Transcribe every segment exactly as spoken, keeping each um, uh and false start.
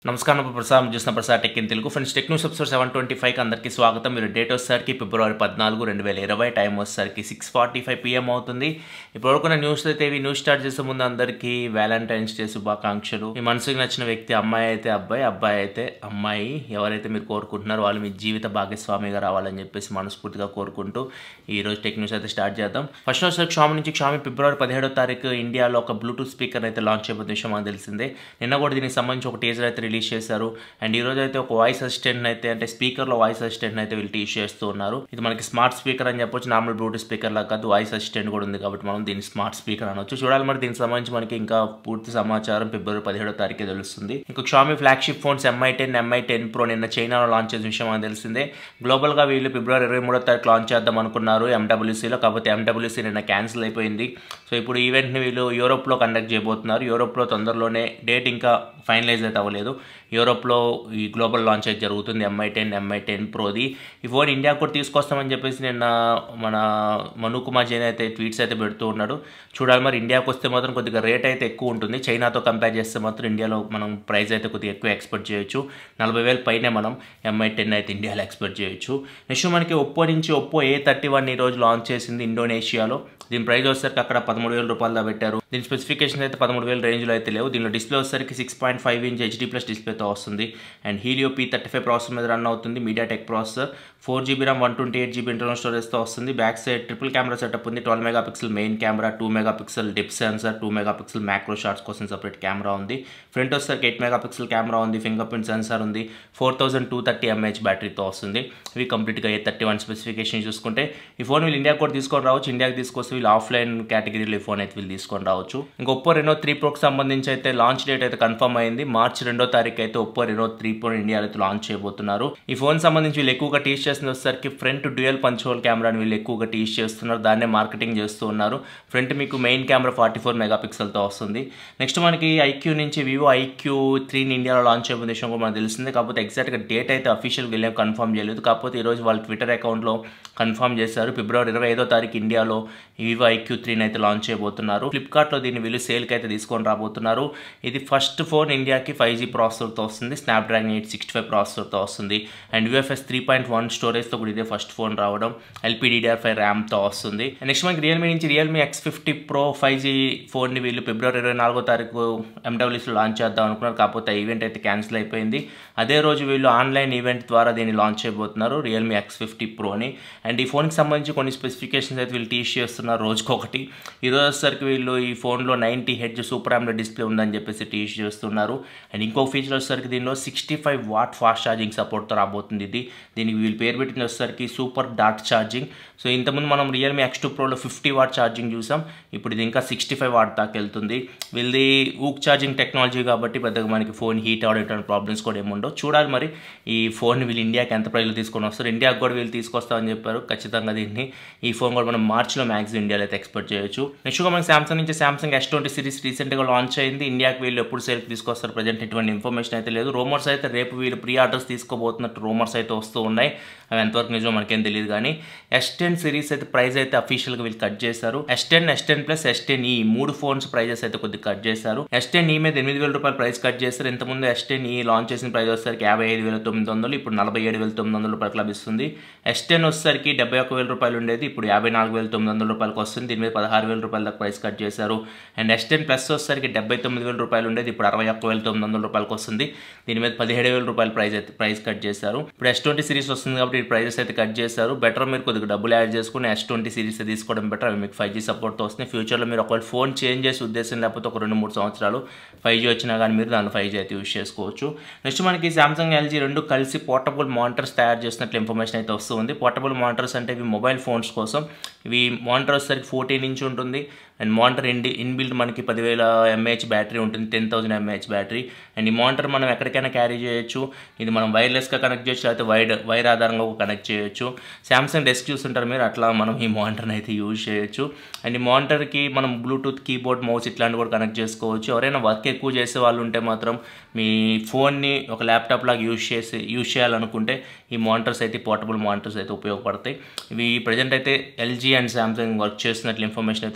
నమస్కారం ప్రసాద్ చూసిన Prasad tech in Telugu friends tech news episode seven twenty ఫైవ్కి అందరికీ స్వాగతం. మీరు డేట్ వచ్చేసరికి ఫిబ్రవరి పద్నాలుగు రెండు వేల ఇరవై టైం వచ్చేసరికి సిక్స్ ఫార్టీ ఫైవ్ పిఎం అవుతుంది. ఇప్పటివరకు న్యూస్ అయితే ఇవి న్యూస్ స్టార్ట్ చేసే ముందు అందరికీ వ్యాలంటైన్స్ డే శుభాకాంక్షలు. మీ మనసుకి నచ్చిన వ్యక్తి అమ్మాయి అయితే అబ్బాయి, అబ్బాయి అయితే అమ్మాయి, ఎవరైతే మీరు కోరుకుంటున్నారో వాళ్ళు మీ జీవిత భాగస్వామిగా రావాలని చెప్పేసి మనస్ఫూర్తిగా కోరుకుంటూ ఈరోజు టెక్ న్యూస్ అయితే స్టార్ట్ చేద్దాం. ఫస్ట్ వచ్చేసరికి షామి నుంచి షామి ఫిబ్రవరి పదిహేడో తారీఖు ఇండియాలో ఒక బ్లూటూత్ స్పీకర్ అయితే లాంచ్ చేయబోతున్న విషయం మనకు తెలిసిందే. నిన్న కూడా దీనికి సంబంధించి ఒక టీజర్ అయితే రిలీజ్ చేశారు. అండ్ ఈ రోజు అయితే ఒక వాయిస్ అసిస్టెంట్ అయితే అంటే స్పీకర్ లో వాయిస్ అసిస్టెంట్ అయితే వీళ్ళు టీచ్ చేస్తూ ఉన్నారు. ఇది మనకి స్మార్ట్ స్పీకర్ అని చెప్పొచ్చు, నార్మల్ బ్లూటూత్ స్పీకర్ లాగా కాదు, వాయిస్ అసిస్టెంట్ కూడా ఉంది కాబట్టి మనం దీన్ని స్మార్ట్ స్పీకర్ అనొచ్చు. చూడాలి మరి దీనికి సంబంధించి మనకి ఇంకా పూర్తి సమాచారం ఫిబ్రవరి పదిహేడో తారీఖు తెలుస్తుంది. ఇంకా Xiaomi flagship phones MI ten MI ten pro నిన్న చైనాలో లాంచ్ చేసిన విషయం మనకు తెలిసిందే. గ్లోబల్ గా వీళ్ళు ఫిబ్రవరి ఇరవై మూడో తారీఖు లాంచ్ చేద్దాం అనుకున్నారు ఎండబ్ల్యూసీలో, కాకపోతే ఎండబ్ల్యూసీ నిన్న క్యాన్సిల్ అయిపోయింది. సో ఇప్పుడు ఈవెంట్ ని వీళ్ళు యూరోప్ లో కండక్ట్ చేయబోతున్నారు. యూరోప్ లో తొందరలోనే డేట్ ఇంకా ఫైనలైజ్ అయితే అవ్వలేదు. యూరోప్లో ఈ గ్లోబల్ లాంచ్ అయితే జరుగుతుంది ఎంఐ టెన్ ఎంఐ టెన్ ప్రోది. ఈ ఫోన్ ఇండియాకు కూడా తీసుకొస్తామని చెప్పేసి నిన్న మన మను కుమార్ జైన్ అయితే ట్వీట్స్ అయితే పెడుతూ ఉన్నాడు. చూడాలి మరి ఇండియాకు వస్తే మాత్రం కొద్దిగా రేట్ అయితే ఎక్కువ ఉంటుంది. చైనాతో కంపేర్ చేస్తే మాత్రం ఇండియాలో మనం ప్రైస్ అయితే కొద్దిగా ఎక్కువ ఎక్స్పెక్ట్ చేయొచ్చు. నలభై వేల పైనే మనం ఎంఐ టెన్ అయితే ఇండియాలో ఎక్స్పెక్ట్ చేయొచ్చు. నెక్స్ట్ మనకి ఒప్పో నుంచి ఒప్పో ఏ థర్టీ వన్ ఈ రోజు లాంచ్ చేసింది ఇండోనేషియాలో. దీని ప్రైస్ వచ్చేసరికి అక్కడ పదమూడు వేల రూపాయలు పెట్టారు. దీని స్పెసిఫికేషన్ అయితే పదమూడు వేల రేంజ్లో అయితే లేవు. దీనిలో డిస్ప్లే వచ్చేసరికి six point five inch HD plus డిస్ప్లేతో వస్తుంది. And Helio P thirty five processor మీద రన్ అవుతుంది. MediaTek processor, four GB RAM one twenty eight GB internal స్టోరేజ్తో వస్తుంది. Back side triple camera setup ఉంది. Twelve mega pixel main camera, two mega pixel depth sensor, two mega pixel macro shots కోసం separate camera ఉంది. Front వచ్చేసరికి eight mega pixel camera ఉంది. Finger print sensor ఉంది. Four thousand two thirty mAh బ్యాటరీతో వస్తుంది. ఇవి కంప్లీట్గా ఏ థర్టీ వన్ స్పెసిఫికేషన్ చూసుకుంటే ఈ ఫోన్ వీళ్ళు ఇండియాకి కూడా తీసుకొని రావచ్చు. ఇండియాకి తీసుకొస్తే వీళ్ళు ఆఫ్లైన్ కేటగిరీలో ఈ ఫోన్ అయితే వీళ్ళు తీసుకొని రావచ్చు. ఇంకా ఒప్పో రెనో త్రీ ప్రోకి సంబంధించి అయితే లాంచ్ డేట్ అయితే కన్ఫర్మ్ అయింది. మార్చి రెండో తారీఖు అయితే ఒప్పో రెనో త్రీ ప్రో ఇండియాలో అయితే లాంచ్ చేయబోతున్నారు. ఈ ఫోన్ సంబంధించి వీళ్ళు ఎక్కువగా టీచ్ చేసిన వచ్చేసరికి ఫ్రంట్ డ్యూయల్ పంచ్ హోల్ కెమెరాని వీళ్ళు ఎక్కువగా టీచ్ చేస్తున్నారు. దాన్నే మార్కెటింగ్ చేస్తూ ఉన్నారు. ఫ్రంట్ మీకు main camera forty four mega పిక్సెల్తో వస్తుంది. నెక్స్ట్ మనకి ఐక్యూ నుంచి వివో ఐక్యూ త్రీని ఇండియాలో లాంచ్ చేయబోయే విషయం కూడా మనకు తెలిసిందే. కాకపోతే ఎగ్జాక్ట్గా డేట్ అయితే అఫీషియల్గా వెళ్ళే కన్ఫర్మ్ చేయలేదు. కాకపోతే ఈరోజు వాళ్ళ ట్విట్టర్ అకౌంట్లో కన్ఫర్మ్ చేశారు. ఫిబ్రవరి ఇరవై ఐదో తారీఖు ఇండియాలో వివో ఐక్యూ త్రీని అయితే లాంచ్ చేయబోతున్నారు. ఫ్లిప్కార్ట్లో దీన్ని వీళ్ళు సేల్కి అయితే తీసుకొని రాబోతున్నారు. ఇది ఫస్ట్ ఫోన్ ఇండియాకి ఫైవ్ జీ ప్రాసెసర్తో వస్తుంది. స్నాప్డ్రాగన్ ఎయిట్ సిక్స్టీ ఫైవ్ ప్రాసెసర్తో వస్తుంది. And UFS three point one స్టోరేజ్తో కూడా ఇదే ఫస్ట్ ఫోన్ రావడం. ఎల్పీడీడీఆర్ ఫైవ్ ర్యామ్తో వస్తుంది. నెక్స్ట్ మనకి రియల్మీ నుంచి Realme X fifty pro five G ఫోన్ని వీళ్ళు ఫిబ్రవరి ఇరవై నాలుగో తారీఖు ఎండబ్ల్యూసీలో లాంచ్ చేద్దాం అనుకున్నారు. కాకపోతే ఆ ఈవెంట్ అయితే క్యాన్సిల్ అయిపోయింది. అదే రోజు వీళ్ళు ఆన్లైన్ ఈవెంట్ ద్వారా దీన్ని లాంచ్ చేయబోతున్నారు రియల్మీ ఎక్స్ ఫిఫ్టీ ప్రోని. అండ్ ఈ ఫోన్కి సంబంధించి కొన్ని స్పెసిఫికేషన్స్ అయితే వీళ్ళు టీచ్ చేస్తున్నారు రోజుకొకటి. ఈరోజు వచ్చేసరికి వీళ్ళు ఈ ఫోన్లో ninety hertz super AMOLED display ఉందని చెప్పేసి టీచ్ చేస్తున్నారు. అండ్ ఇంకొక ఫీచర్ వచ్చేసరికి దీనిలో sixty five watt fast charging సపోర్ట్తో రాబోతుంది. ఇది దీనికి వీళ్ళు పేరు పెట్టిన వచ్చేసరికి సూపర్ డాట్ ఛార్జింగ్. సో ఇంతకుముందు మనం రియల్మీ ఎక్స్ టూ ప్రోలో ఫిఫ్టీ వాట్ ఛార్జింగ్ చూసాం. ఇప్పుడు ఇది ఇంకా సిక్స్టీ ఫైవ్ వాట్ దాకా వెళ్తుంది. వీళ్ళది ఊక్ ఛార్జింగ్ టెక్నాలజీ కాబట్టి పెద్దగా మనకి ఫోన్ హీట్ అవడం ప్రాబ్లమ్స్ కూడా ఏముండవు. చూడాలి మరి ఈ ఫోన్ వీళ్ళు ఇండియాకి ఎంత ప్రైస్లో తీసుకొని వస్తారు. ఇండియాకి కూడా వీళ్ళు తీసుకొస్తామని చెప్పారు. ఖచ్చితంగా దీన్ని ఈ ఫోన్ కూడా మనం మార్చిలో మ్యాక్సిమం ఇండియాలో అయితే ఎక్స్పెక్ట్ చేయొచ్చు. నెక్స్ట్గా మనకి సామ్సంగ్ నుంచి సామ్సంగ్ ఎస్ ట్వంటీ సిరీస్ రీసెంట్గా లాంచ్ అయింది. ఇండియాకి వీళ్ళు ఎప్పుడు సేల్కి తీసుకొస్తారు ప్రజెంట్ ఎటువంటి ఇన్ఫర్మేషన్ అయితే లేదు. రూమర్స్ అయితే రేపు వీళ్ళు ప్రీ ఆర్డర్స్ తీసుకోబోతున్నట్టు రూమర్స్ అయితే వస్తూ ఉన్నాయి. అవి ఎంతవరకు నిజమో మనకేం తెలియదు. కానీ ఎస్ టెన్ సిరీస్ అయితే ప్రైస్ అయితే అఫీషియల్గా వీళ్ళు కట్ చేశారు. S ten S ten plus S ten ఈ మూడు ఫోన్స్ ప్రైజెస్ అయితే కొద్దిగా కట్ చేశారు. ఎస్ టెన్ ఈ మీద ఎనిమిది వేల రూపాయలు ప్రైస్ కట్ చేస్తారు. ఇంతకుముందు ఎస్ టెన్ ఈ లాంచ్ చేసిన ప్రైస్ వచ్చేసరికి యాభై ఐదు వేల తొమ్మిది వందలు ఇప్పుడు నలభై ఏడు వేల తొమ్మిది వందల రూపాయలకు లభిస్తుంది. ఎస్ టెన్ వచ్చేసరికి డెబ్బై ఒక వేల రూపాయలు ఉండేది, ఇప్పుడు యాభై నాలుగు వేల తొమ్మిది వందల రూపాయలకు వస్తుంది. దీని మీద పదహారు వేల రూపాయల దాకా ప్రైస్ కట్ చేశారు. అండ్ ఎస్ టెన్ ప్లస్ వచ్చేసరికి డెబ్బై తొమ్మిది వేల రూపాయలు ఉండేది, ఇప్పుడు అరవై ఒక్క వేల తొమ్మిది వందల రూపాయలకు వస్తుంది. దీని మీద పదిహేడు వేల రూపాయల ప్రైస్ అయితే ప్రైస్ కట్ చేశారు. ఇప్పుడు ఎస్ ట్వంటీ సిరీస్ వస్తుంది కాబట్టి ఈ ప్రైజెస్ అయితే కట్ చేశారు. బెటర్ మీరు కొద్దిగా డబ్బులు యాడ్ చేసుకుని ఎస్ ట్వంటీ సిరీస్ తీసుకోవడం బెటర్. అవి మీకు ఫైవ్ జీ సపోర్ట్తో వస్తుంది. ఫ్యూచర్లో మీరు ఒకవేళ ఫోన్ చేంజ్ చేసే ఉద్దేశం లేకపోతే ఒక రెండు మూడు సంవత్సరాలు ఫైవ్ జీ వచ్చినా కానీ మీరు దాంట్లో ఫైవ్ జీ అయితే యూస్ చేసుకోవచ్చు. నెక్స్ట్ మనకి సామ్సంగ్ ఎల్జీ రెండు కలిసి పోర్టబుల్ మానిటర్స్ తయారు చేసినట్లు ఇన్ఫర్మేషన్ అయితే వస్తుంది. పోర్టబుల్ మానిటర్స్ అంటే ఇవి మొబైల్ ఫోన్స్ కోసం. ఇవి మానిటర్ వచ్చేసరికి ఫోర్టీన్ ఇంచ్ ఉంటుంది. అండ్ మానిటర్ ఇన్ ఇన్బిల్డ్ మనకి పదివేల ఎంఏహెచ్ బ్యాటరీ ఉంటుంది, ten thousand mAh battery. And ఈ మానిటర్ మనం ఎక్కడికైనా క్యారీ చేయొచ్చు. ఇది మనం వైర్లెస్గా కనెక్ట్ చేయొచ్చు, లేకపోతే వైర్ వైర్ ఆధారంగా కనెక్ట్ చేయొచ్చు. సామ్సంగ్ డెస్క్ చూస్తుంటారు మీరు, అట్లా మనం ఈ మానిటర్ని అయితే యూజ్ చేయొచ్చు. అండ్ ఈ మానిటర్కి మనం బ్లూటూత్ కీబోర్డ్ మౌస్ ఇట్లాంటివి కూడా కనెక్ట్ చేసుకోవచ్చు. ఎవరైనా వర్క్ ఎక్కువ చేసే వాళ్ళు ఉంటే మాత్రం మీ ఫోన్ని ఒక ల్యాప్టాప్ లాగా యూజ్ చేసి యూజ్ చేయాలనుకుంటే ఈ మానిటర్స్ అయితే పోర్టబుల్ మానిటర్స్ అయితే ఉపయోగపడతాయి. ఇవి ప్రజెంట్ అయితే ఎల్జీ అండ్ సామ్సంగ్ వర్క్ చేస్తున్నట్లు ఇన్ఫర్మేషన్ అయితే వస్తుంది.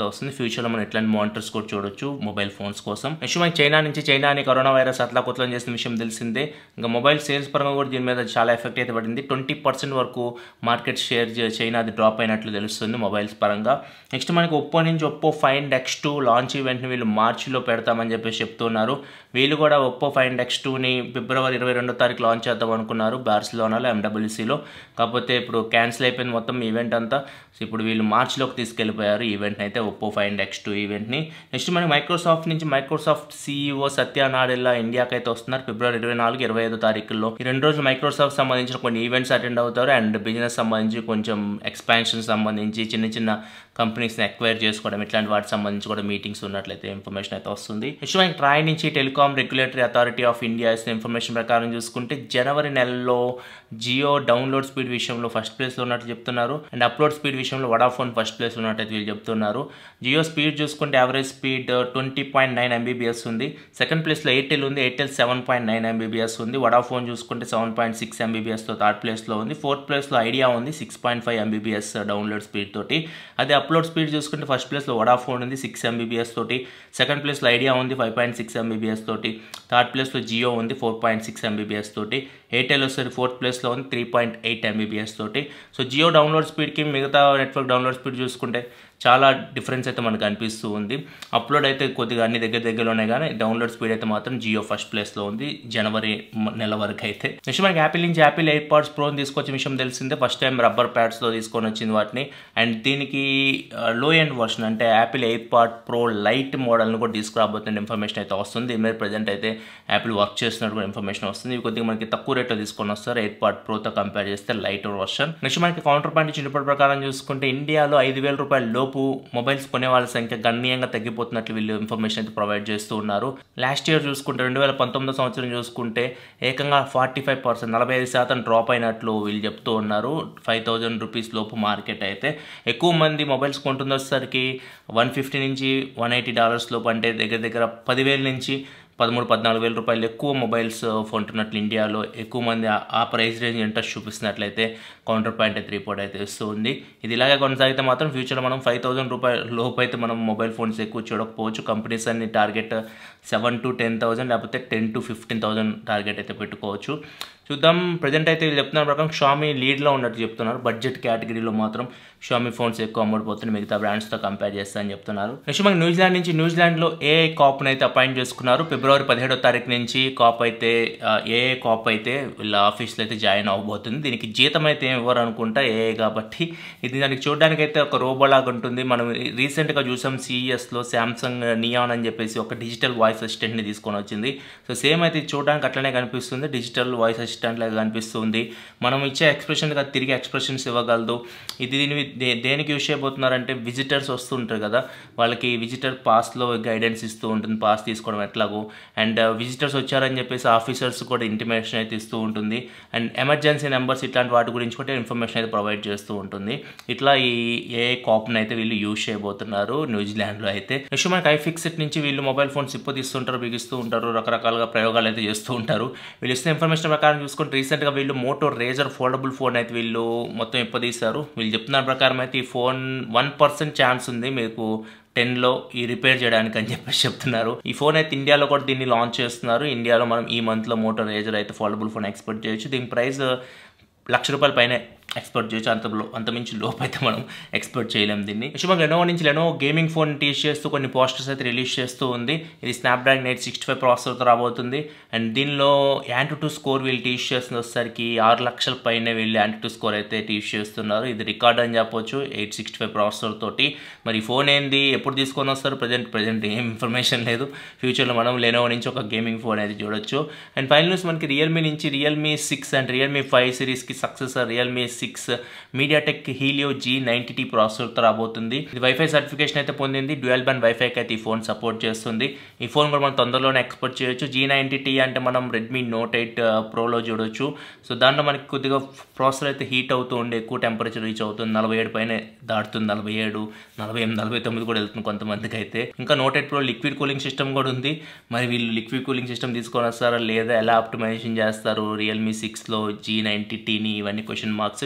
ఫ్యూచర్లో మనం ఎట్లాంటి మానిటర్స్ కూడా చూడొచ్చు మొబైల్ ఫోన్స్ కోసం. నెక్స్ట్ మనకి చైనా నుంచి చైనాని కరోనా వైరస్ అట్లా కొత్తలం చేసిన విషయం తెలిసిందే. ఇంకా మొబైల్ సేల్స్ పరంగా కూడా దీని మీద చాలా ఎఫెక్ట్ అయితే పడింది. ట్వంటీ పర్సెంట్ వరకు మార్కెట్ షేర్ చైనాది డ్రాప్ అయినట్లు తెలుస్తుంది మొబైల్స్ పరంగా. నెక్స్ట్ మనకి ఒప్పో నుంచి Oppo Find X two launch ఈవెంట్ని వీళ్ళు మార్చిలో పెడతామని చెప్పేసి చెప్తున్నారు. వీళ్ళు కూడా ఒప్పో ఫైండ్ ఎక్స్ టూని ఫిబ్రవరి ఇరవై రెండో తారీఖు లాంచ్ చేద్దాం అనుకున్నారు బార్సిలోనాలో ఎండబ్ల్యూసీలో. కాకపోతే ఇప్పుడు క్యాన్సిల్ అయిపోయింది మొత్తం ఈవెంట్ అంతా. సో ఇప్పుడు వీళ్ళు మార్చిలోకి తీసుకెళ్ళిపోయారు ఈవెంట్ని అయితే, ఒప్పో ఫైండ్ ఎక్స్ టూ ఈవెంట్ని. నెక్స్ట్ మనకి మైక్రోసాఫ్ట్ నుంచి మైక్రోసాఫ్ట్ సీఈఓ సత్య నాడెల్లా ఇండియాకి అయితే వస్తున్నారు ఫిబ్రవరి ఇరవై నాలుగు ఇరవై ఐదో తారీఖుల్లో. ఈ రెండు రోజులు మైక్రోసాఫ్ట్ సంబంధించిన కొన్ని ఈవెంట్స్ అటెండ్ అవుతారు అండ్ బిజినెస్ సంబంధించి కొంచెం ఎక్స్పాన్షన్ సంబంధించి చిన్న చిన్న కంపెనీస్ని అక్వైర్ చేసుకోవడం ఇట్లాంటి వాటికి సంబంధించి కూడా మీటింగ్స్ ఉన్నట్లయితే ఇన్ఫర్మేషన్ అయితే వస్తుంది. నెక్స్ట్ మనకి ట్రాయ్ నుంచి telecom regulatory authority of India ఇస్తున్న ఇన్ఫర్మేషన్ ప్రకారం చూసుకుంటే జనవరి నెలలో జియో డౌన్లోడ్ స్పీడ్ విషయంలో ఫస్ట్ ప్లేస్లో ఉన్నట్టు చెప్తున్నారు అండ్ అప్లోడ్ స్పీడ్ విషయంలో వడాఫోన్ ఫస్ట్ ప్లేస్ ఉన్నట్టు వీళ్ళు చెప్తున్నారు. జియో స్పీడ్ చూసుకుంటే average speed twenty point nine Mbps ఉంది. సెకండ్ ప్లేస్లో ఎయిర్టెల్ ఉంది, Airtel seven point nine Mbps ఉంది. వడాఫోన్ చూసుకుంటే సెవెన్ పాయింట్ సిక్స్ ఎంబీబీఎస్తో థర్డ్ ప్లేస్లో ఉంది. ఫోర్త్ ప్లేస్లో ఐడియా ఉంది six point five MBBS download speed తోటి. అదే అప్లోడ్ స్పీడ్ చూసుకుంటే ఫస్ట్ ప్లేస్లో వడాఫోన్ ఉంది సిక్స్ ఎంబీబీఎస్ తోటి, సెకండ్ ప్లేస్లో ఐడియా ఉంది ఫైవ్ పాయింట్ సిక్స్ ఎంబీబీఎస్ తోటి, థర్డ్ ప్లేస్లో జియో ఉంది ఫోర్ పాయింట్ సిక్స్ ఎంబీబీఎస్ తోటి, ఎయిర్టెల్ వస్తుంది ఫోర్త్ ప్లేస్లో ఉంది త్రీ పాయింట్ ఎయిట్ ఎంబీబీఎస్ తోటి. సో జియో డౌన్లోడ్ స్పీడ్కి మిగతా నెట్వర్క్ డౌన్లోడ్ స్పీడ్ చూసుకుంటే చాలా డిఫరెన్స్ అయితే మనకు అనిపిస్తూ ఉంది. అప్లోడ్ అయితే కొద్దిగా అన్ని దగ్గర దగ్గరలోనే కానీ డౌన్లోడ్ స్పీడ్ అయితే మాత్రం జియో ఫస్ట్ ప్లేస్లో ఉంది జనవరి నెల వరకు అయితే. నెక్స్ట్ మనకి యాపిల్ నుంచి యాపిల్ ఎయిర్ పాడ్స్ ప్రోని తీసుకొచ్చే విషయం తెలిసిందే. ఫస్ట్ టైం రబ్బర్ ప్యాడ్స్లో తీసుకొని వచ్చింది వాటిని అండ్ దీనికి లో ఎండ్ వర్షన్ అంటే Apple AirPod pro lite మోడల్ని కూడా తీసుకురాబోతున్న ఇన్ఫర్మేషన్ అయితే వస్తుంది. దీని మీద ప్రజెంట్ అయితే యాపిల్ వర్క్ చేస్తున్నట్టు కూడా ఇన్ఫర్మేషన్ వస్తుంది. ఇవి కొద్దిగా మనకి తక్కువ రేట్లో తీసుకొని వస్తారు ఎయిర్ పాడ్ ప్రోతో కంపేర్ చేస్తే లైట్ వర్షన్. నెక్స్ట్ మనకి కౌంటర్ పాయింట్ చిన్నప్పటి ప్రకారం చూసుకుంటే ఇండియాలో ఐదు వేల రూపాయల లోపు మొబైల్స్ కొనే వాళ్ళ సంఖ్య గణనీయంగా తగ్గిపోతున్నట్లు వీళ్ళు ఇన్ఫర్మేషన్ అయితే ప్రొవైడ్ చేస్తూ ఉన్నారు. లాస్ట్ ఇయర్ చూసుకుంటే రెండు వేల పంతొమ్మిదో సంవత్సరం చూసుకుంటే ఏకంగా ఫార్టీ ఫైవ్ పర్సెంట్ నలభై ఐదు శాతం డ్రాప్ అయినట్లు వీళ్ళు చెప్తూ ఉన్నారు. ఫైవ్ థౌజండ్ రూపీస్ లోపు మార్కెట్ అయితే ఎక్కువ మంది మొబైల్స్ కొంటున్నసరికి వన్ ఫిఫ్టీ నుంచి వన్ ఎయిటీ డాలర్స్ లోపు అంటే దగ్గర దగ్గర పదివేల నుంచి పదమూడు పద్నాలుగు వేల రూపాయలు ఎక్కువ మొబైల్స్ కొంటున్నట్లు ఇండియాలో ఎక్కువ మంది ఆ ప్రైస్ రేంజ్ ఇంట్రెస్ట్ చూపిస్తున్నట్లయితే కౌంటర్ పాయింట్ అయితే రిపోర్ట్ అయితే ఇస్తూ ఉంది. ఇది ఇలాగే కొనసాగితే మాత్రం ఫ్యూచర్లో మనం ఫైవ్ థౌసండ్ రూపాయల లోపు అయితే మనం మొబైల్ ఫోన్స్ ఎక్కువ చూడకపోవచ్చు. కంపెనీస్ అన్ని target seven to ten thousand లేకపోతే ten to fifteen thousand target అయితే పెట్టుకోవచ్చు. చూద్దాం. ప్రజెంట్ అయితే వీళ్ళు చెప్తున్న ప్రకారం షామీ లీడ్లో ఉన్నట్టు చెప్తున్నారు. బడ్జెట్ కేటగిరీలో మాత్రం షామీ ఫోన్స్ ఎక్కువ అమ్ముడుపోతుంది మిగతా బ్రాండ్స్తో కంపేర్ చేస్తా అని చెప్తున్నారు. నెక్స్ట్ మనకి న్యూజిలాండ్ నుంచి న్యూజిలాండ్లో ఏఐ కాప్ని అయితే అపాయింట్ చేసుకున్నారు. ఫిబ్రవరి పదిహేడో తారీఖు నుంచి కాప్ అయితే ఏఐ కాప్ అయితే వీళ్ళ ఆఫీస్లో అయితే జాయిన్ అవ్వబోతుంది. దీనికి జీతం అయితే ఏమి ఇవ్వరు అనుకుంటా ఏఐ కాబట్టి. ఇది దానికి చూడడానికి అయితే ఒక రోబోలాగా ఉంటుంది. మనం రీసెంట్గా చూసాం సిఈఎస్లో శాంసంగ్ నియాన్ అని చెప్పేసి ఒక డిజిటల్ వాయిస్ అసిస్టెంట్ని తీసుకొని వచ్చింది. సో సేమ్ అయితే చూడడానికి అట్లనే కనిపిస్తుంది. డిజిటల్ వాయిస్ అసిస్టెంట్ లాగా కనిపిస్తుంది. మనం ఇచ్చే ఎక్స్ప్రెషన్గా తిరిగి ఎక్స్ప్రెషన్స్ ఇవ్వగలదు. ఇది దీని దే దేనికి యూజ్ చేయబోతున్నారంటే విజిటర్స్ వస్తుంటారు కదా, వాళ్ళకి విజిటర్ పాస్లో గైడెన్స్ ఇస్తూ ఉంటుంది, పాస్ తీసుకోవడం ఎట్లాగో. అండ్ విజిటర్స్ వచ్చారని చెప్పేసి ఆఫీసర్స్ కూడా ఇంటిమేషన్ అయితే ఇస్తూ ఉంటుంది. అండ్ ఎమర్జెన్సీ నెంబర్స్ ఇట్లాంటి వాటి గురించి కూడా ఇన్ఫర్మేషన్ అయితే ప్రొవైడ్ చేస్తూ ఉంటుంది. ఇట్లా ఈ ఏ కాప్ని అయితే వీళ్ళు యూజ్ చేయబోతున్నారు న్యూజిలాండ్లో అయితే. నెక్స్ట్ మనకి ఐఫిక్సిట్ నుంచి వీళ్ళు మొబైల్ ఫోన్స్ ఇప్పు తీస్తుంటారు, బిగిస్తూ ఉంటారు, రకరకాలుగా ప్రయోగాలు అయితే చేస్తూ ఉంటారు. వీళ్ళు ఇస్తున్న ఇన్ఫర్మేషన్ ప్రకారం చూసుకుంటే రీసెంట్గా వీళ్ళు మోటో రేజర్ ఫోల్డబుల్ ఫోన్ అయితే వీళ్ళు మొత్తం ఇప్పదీశారు. వీళ్ళు చెప్తున్న ప్రకారం అయితే ఈ ఫోన్ వన్ పర్సెంట్ ఛాన్స్ ఉంది మీకు టెన్లో ఈ రిపేర్ చేయడానికి అని చెప్పేసి చెప్తున్నారు. ఈ ఫోన్ అయితే ఇండియాలో కూడా దీన్ని లాంచ్ చేస్తున్నారు. ఇండియాలో మనం ఈ మంత్లో మోటో రేజర్ అయితే ఫోల్డబుల్ ఫోన్ ఎక్స్పెక్ట్ చేయొచ్చు. దీని ప్రైస్ లక్ష రూపాయల పైన ఎక్స్పెక్ట్ చేయొచ్చు. అంత అంత మించి లోపు అయితే మనం ఎక్స్పెక్ట్ చేయలేము దీన్ని. విషయం లెనోవో నుంచి లెనోవో గేమింగ్ ఫోన్ టీచ్ చేస్తూ కొన్ని పోస్టర్స్ అయితే రిలీజ్ చేస్తూ ఉంది. ఇది స్నాప్డ్రాగన్ ఎయిట్ సిక్స్టీ ఫైవ్ ప్రాసెసర్తో రాబోతుంది. అండ్ దీనిలో యాంటీ టూ స్కోర్ వీళ్ళు టీచ్ చేస్తున్న వచ్చేసరికి ఆరు లక్షల పైన వీళ్ళు యాంటీ టూ స్కోర్ అయితే టీచ్ చేస్తున్నారు. ఇది రికార్డ్ అని చెప్పొచ్చు ఎయిట్ సిక్స్టీ ఫైవ్ ప్రాసెసర్ తోటి. మరి ఫోన్ ఏంది, ఎప్పుడు తీసుకొని వస్తారు, ప్రజెంట్ ప్రజెంట్ ఏం ఇన్ఫర్మేషన్ లేదు. ఫ్యూచర్లో మనం లెనోవో నుంచి ఒక గేమింగ్ ఫోన్ అయితే చూడొచ్చు. అండ్ ఫైనల్ న్యూస్ మనకి రియల్మీ నుంచి Realme six and Realme five సిరీస్కి successor Realme six MediaTek Helio G ninety T ప్రాసెసర్తో రాబోతుంది. ఇది వైఫై సర్టిఫికేషన్ అయితే పొందింది. డ్యూయల్ బ్యాండ్ వైఫైకి అయితే ఈ ఫోన్ సపోర్ట్ చేస్తుంది. ఈ ఫోన్ కూడా మనం తొందరలోనే ఎక్స్పెక్ట్ చేయొచ్చు. జీ నైంటీ టీ అంటే మనం రెడ్మీ నోట్ ఎయిట్ ప్రోలో చూడొచ్చు. సో దాంట్లో మనకి కొద్దిగా ప్రాసెసర్ అయితే హీట్ అవుతూ ఉండే, ఎక్కువ టెంపరేచర్ రీచ్ అవుతుంది, నలభై ఏడు పైన దాటుతుంది, నలభై ఏడు నలభై ఎనిమిది నలభై తొమ్మిది కూడా వెళ్తుంది కొంతమందికి అయితే. ఇంకా note eight pro liquid cooling system కూడా ఉంది. మరి వీళ్ళు లిక్విడ్ కూలింగ్ సిస్టమ్ తీసుకొని వస్తారా లేదా, ఎలా ఆప్టిమైజేషన్ చేస్తారు రియల్మీ సిక్స్లో జీ నైంటీ టీని, ఇవన్నీ క్వశ్చన్ మార్క్స్.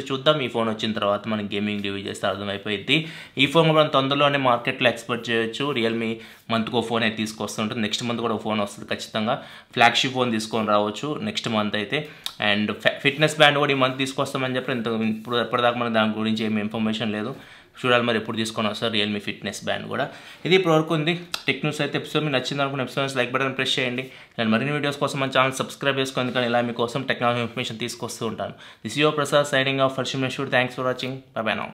అయితే చూద్దాం. ఈ ఫోన్ వచ్చిన తర్వాత మనం గేమింగ్ రివ్యూ చేస్తే అర్థమైపోయింది. ఈ ఫోన్ మనం తొందరలోనే మార్కెట్లో ఎక్స్పెక్ట్ చేయొచ్చు. రియల్మీ మంత్కి ఒక ఫోన్ అయితే తీసుకొస్తుంటుంది. నెక్స్ట్ మంత్ కూడా ఒక ఫోన్ వస్తుంది ఖచ్చితంగా. ఫ్లాగ్షిప్ ఫోన్ తీసుకొని రావచ్చు నెక్స్ట్ మంత్ అయితే. అండ్ ఫిట్నెస్ బ్యాండ్ కూడా ఈ మంత్ తీసుకొస్తామని చెప్పి ఇంత ఇప్పుడు ఎప్పటిదాకా మనకు దాని గురించి ఏమి ఇన్ఫర్మేషన్ లేదు. చూడాలి మరి ఎప్పుడు తీసుకొని వస్తారు రియల్మీ ఫిట్నెస్ బ్యాండ్ కూడా. ఇది ఇప్పుడు వరకు ఉంది టెక్ న్యూస్ అయితే. ఎపిసోడ్ మీకు నచ్చింది అనుకున్న ఎపిసోడ్స్ లైక్ బటన్ ప్రెస్ చేయండి. అండ్ మరిన్ని వీడియోస్ కోసం మన ఛానల్ సబ్స్క్రైబ్ చేసుకోండి. కానీ ఇలా మీకోసం టెక్నాలజీ ఇన్ఫర్మేషన్ తీసుకొస్తూ ఉంటాను. This your Prasad signing off for shoot. Thanks for watching. Bye bye now.